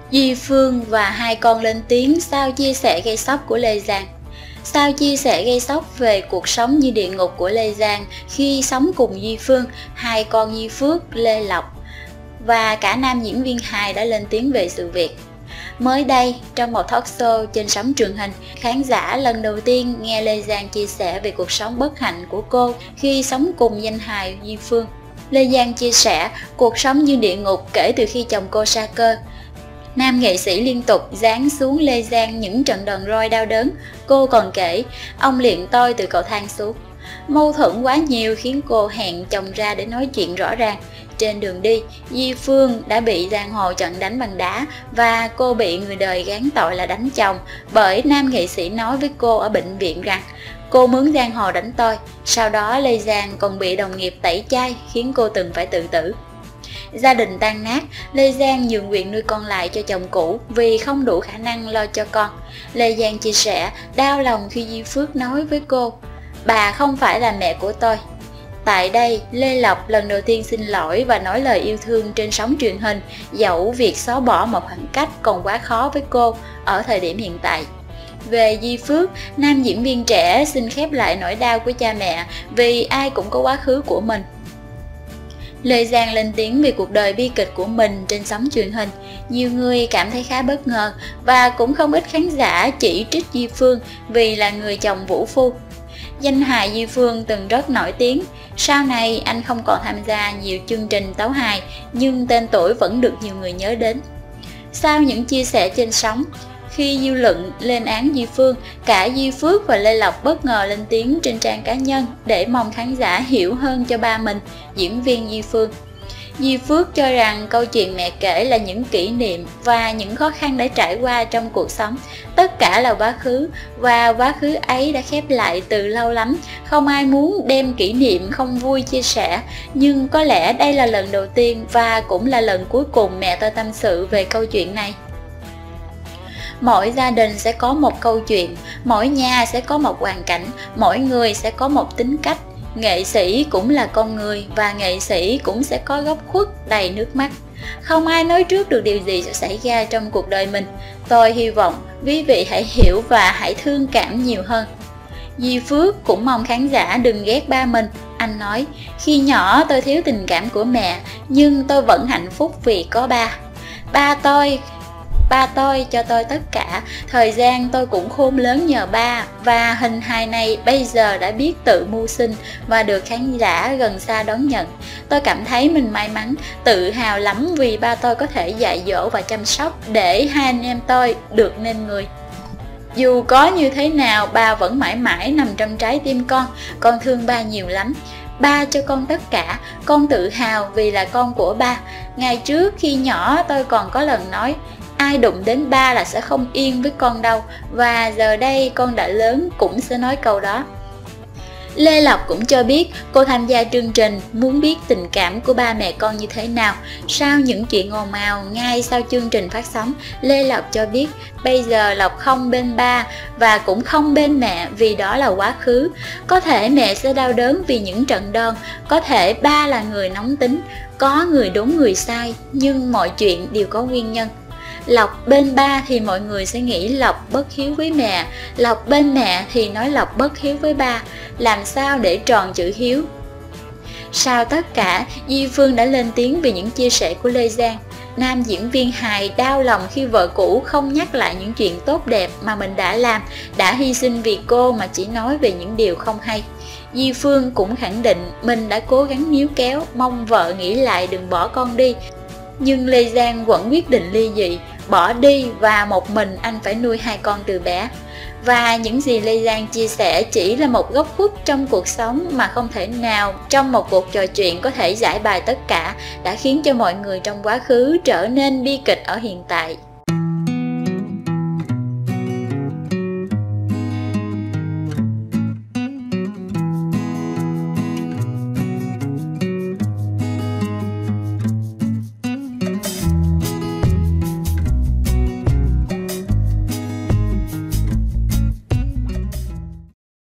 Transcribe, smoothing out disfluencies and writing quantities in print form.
Duy Phương và hai con lên tiếng sau chia sẻ gây sốc của Lê Giang. Sau chia sẻ gây sốc về cuộc sống như địa ngục của Lê Giang khi sống cùng Duy Phương, hai con Duy Phước, Lê Lộc và cả nam diễn viên hài đã lên tiếng về sự việc. Mới đây, trong một talk show trên sóng truyền hình, khán giả lần đầu tiên nghe Lê Giang chia sẻ về cuộc sống bất hạnh của cô khi sống cùng danh hài Duy Phương. Lê Giang chia sẻ cuộc sống như địa ngục kể từ khi chồng cô sa cơ. Nam nghệ sĩ liên tục giáng xuống Lê Giang những trận đòn roi đau đớn. Cô còn kể, ông liền tôi từ cầu thang xuống. Mâu thuẫn quá nhiều khiến cô hẹn chồng ra để nói chuyện rõ ràng. Trên đường đi, Duy Phương đã bị giang hồ chặn đánh bằng đá và cô bị người đời gán tội là đánh chồng bởi nam nghệ sĩ nói với cô ở bệnh viện rằng cô mướn giang hồ đánh tôi. Sau đó Lê Giang còn bị đồng nghiệp tẩy chay khiến cô từng phải tự tử. Gia đình tan nát, Lê Giang nhường quyền nuôi con lại cho chồng cũ vì không đủ khả năng lo cho con. Lê Giang chia sẻ đau lòng khi Duy Phước nói với cô, bà không phải là mẹ của tôi. Tại đây, Lê Lộc lần đầu tiên xin lỗi và nói lời yêu thương trên sóng truyền hình, dẫu việc xóa bỏ một khoảng cách còn quá khó với cô ở thời điểm hiện tại. Về Duy Phước, nam diễn viên trẻ xin khép lại nỗi đau của cha mẹ vì ai cũng có quá khứ của mình. Lê Giang lên tiếng về cuộc đời bi kịch của mình trên sóng truyền hình. Nhiều người cảm thấy khá bất ngờ và cũng không ít khán giả chỉ trích Duy Phương vì là người chồng vũ phu. Danh hài Duy Phương từng rất nổi tiếng. Sau này anh không còn tham gia nhiều chương trình tấu hài nhưng tên tuổi vẫn được nhiều người nhớ đến. Sau những chia sẻ trên sóng, khi dư luận lên án Duy Phương, cả Duy Phước và Lê Lộc bất ngờ lên tiếng trên trang cá nhân để mong khán giả hiểu hơn cho ba mình, diễn viên Duy Phương. Duy Phước cho rằng câu chuyện mẹ kể là những kỷ niệm và những khó khăn đã trải qua trong cuộc sống. Tất cả là quá khứ và quá khứ ấy đã khép lại từ lâu lắm. Không ai muốn đem kỷ niệm không vui chia sẻ, nhưng có lẽ đây là lần đầu tiên và cũng là lần cuối cùng mẹ tôi tâm sự về câu chuyện này. Mỗi gia đình sẽ có một câu chuyện, mỗi nhà sẽ có một hoàn cảnh, mỗi người sẽ có một tính cách. Nghệ sĩ cũng là con người và nghệ sĩ cũng sẽ có góc khuất đầy nước mắt. Không ai nói trước được điều gì sẽ xảy ra trong cuộc đời mình. Tôi hy vọng quý vị hãy hiểu và hãy thương cảm nhiều hơn. Duy Phước cũng mong khán giả đừng ghét ba mình. Anh nói, khi nhỏ tôi thiếu tình cảm của mẹ, nhưng tôi vẫn hạnh phúc vì có ba. Ba tôi cho tôi tất cả, thời gian tôi cũng khôn lớn nhờ ba và hình hài này bây giờ đã biết tự mưu sinh và được khán giả gần xa đón nhận. Tôi cảm thấy mình may mắn, tự hào lắm vì ba tôi có thể dạy dỗ và chăm sóc để hai anh em tôi được nên người. Dù có như thế nào, ba vẫn mãi mãi nằm trong trái tim con thương ba nhiều lắm. Ba cho con tất cả, con tự hào vì là con của ba. Ngày trước khi nhỏ tôi còn có lần nói, ai đụng đến ba là sẽ không yên với con đâu, và giờ đây con đã lớn cũng sẽ nói câu đó. Lê Lộc cũng cho biết cô tham gia chương trình muốn biết tình cảm của ba mẹ con như thế nào. Sau những chuyện ồn ào ngay sau chương trình phát sóng, Lê Lộc cho biết bây giờ Lộc không bên ba và cũng không bên mẹ vì đó là quá khứ. Có thể mẹ sẽ đau đớn vì những trận đòn, có thể ba là người nóng tính, có người đúng người sai, nhưng mọi chuyện đều có nguyên nhân. Lộc bên ba thì mọi người sẽ nghĩ Lộc bất hiếu với mẹ, Lộc bên mẹ thì nói Lộc bất hiếu với ba. Làm sao để tròn chữ hiếu? Sau tất cả, Duy Phương đã lên tiếng về những chia sẻ của Lê Giang. Nam diễn viên hài đau lòng khi vợ cũ không nhắc lại những chuyện tốt đẹp mà mình đã làm, đã hy sinh vì cô mà chỉ nói về những điều không hay. Duy Phương cũng khẳng định mình đã cố gắng níu kéo, mong vợ nghĩ lại đừng bỏ con đi. Nhưng Lê Giang vẫn quyết định ly dị, bỏ đi và một mình anh phải nuôi hai con từ bé. Và những gì Lê Giang chia sẻ chỉ là một góc khuất trong cuộc sống mà không thể nào trong một cuộc trò chuyện có thể giải bài tất cả, đã khiến cho mọi người trong quá khứ trở nên bi kịch ở hiện tại.